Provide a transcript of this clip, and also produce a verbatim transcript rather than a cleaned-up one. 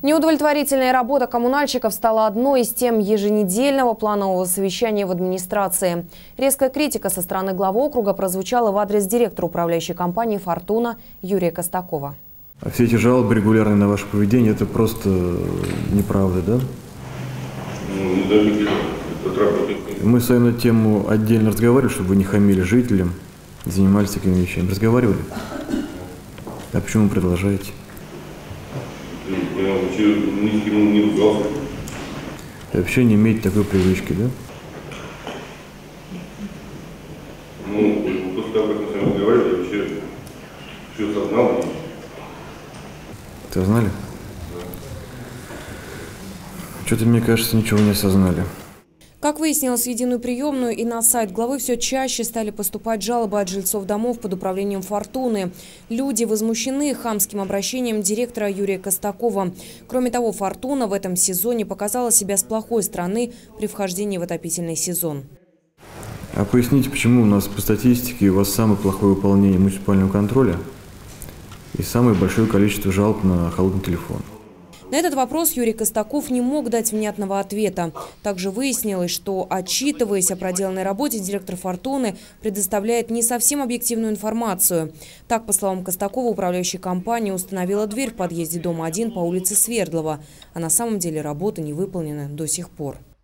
Неудовлетворительная работа коммунальщиков стала одной из тем еженедельного планового совещания в администрации. Резкая критика со стороны главы округа прозвучала в адрес директора управляющей компании «Фортуна» Юрия Костакова. А все эти жалобы регулярные на ваше поведение – это просто неправда, да? Мы с вами на тему отдельно разговаривали, чтобы вы не хамили жителям, занимались такими вещами. Разговаривали? А почему продолжаете? И вообще не имеете такой привычки, да? Ну, после того, как мы с вами разговаривали, я вообще все осознал. Ты знали? Да. Что-то, мне кажется, ничего не осознали. Как выяснилось, в единую приемную и на сайт главы все чаще стали поступать жалобы от жильцов домов под управлением «Фортуны». Люди возмущены хамским обращением директора Юрия Костакова. Кроме того, «Фортуна» в этом сезоне показала себя с плохой стороны при вхождении в отопительный сезон. А поясните, почему у нас по статистике у вас самое плохое выполнение муниципального контроля и самое большое количество жалоб на холодный телефон? На этот вопрос Юрий Костаков не мог дать внятного ответа. Также выяснилось, что, отчитываясь о проделанной работе, директор «Фортуны» предоставляет не совсем объективную информацию. Так, по словам Костакова, управляющая компания установила дверь в подъезде дома один по улице Свердлова, а на самом деле работа не выполнена до сих пор.